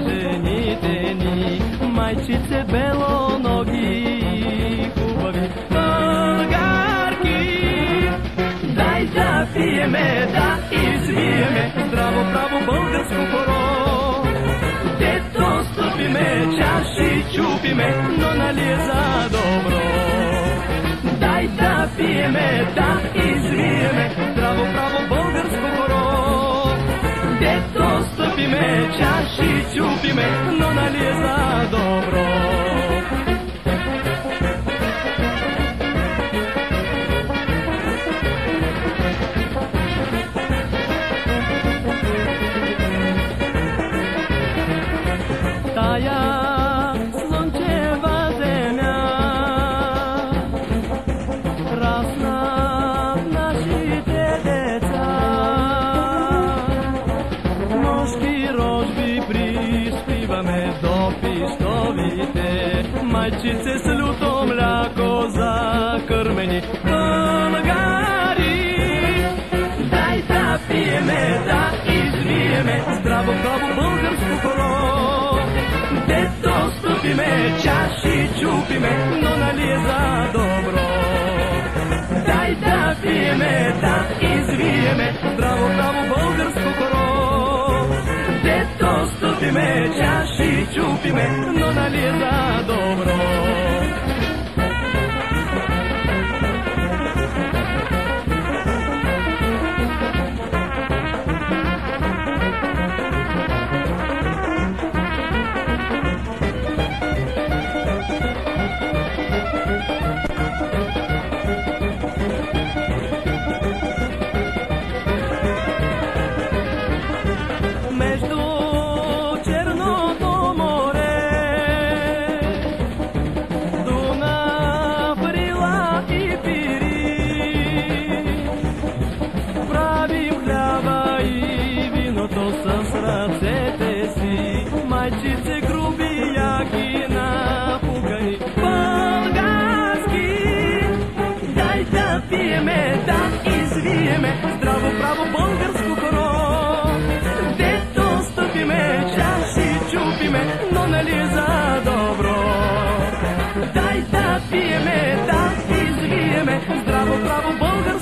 жените ни, майчице белоноги, хубави българки. Дай да пиеме, да извиеме здраво право българско хоро. Дето стъпиме, чаши чупиме, но нали е за добро. Дай да пиеме, да извиеме здраво право българско хоро. Дето стъпиме, чаши чупиме, но нали е за добро. Тая слънчева земя раснат нашите деца, нощи рожби приспиваме до пистовите, майчице с люто мляко закърмени българи. Дай да пиеме, да извиеме здраво право българско хоро. Дето стъпиме, чаши чупиме, но нали е за добро. Дай да пиеме, да извиеме здраво право българско хоро. Дето стъпиме, чаши чупиме, но нали е за добро. Между Черното море, Дунав, Рила и Пирин, правим хляба и виното с ръцете си, майчице груби, яки, напукани български. Дай да пиеме, да извиеме здраво право българско хоро. Чаши чупиме, но нали е за добро. Дай да пиеме, да извиеме здраво право българско.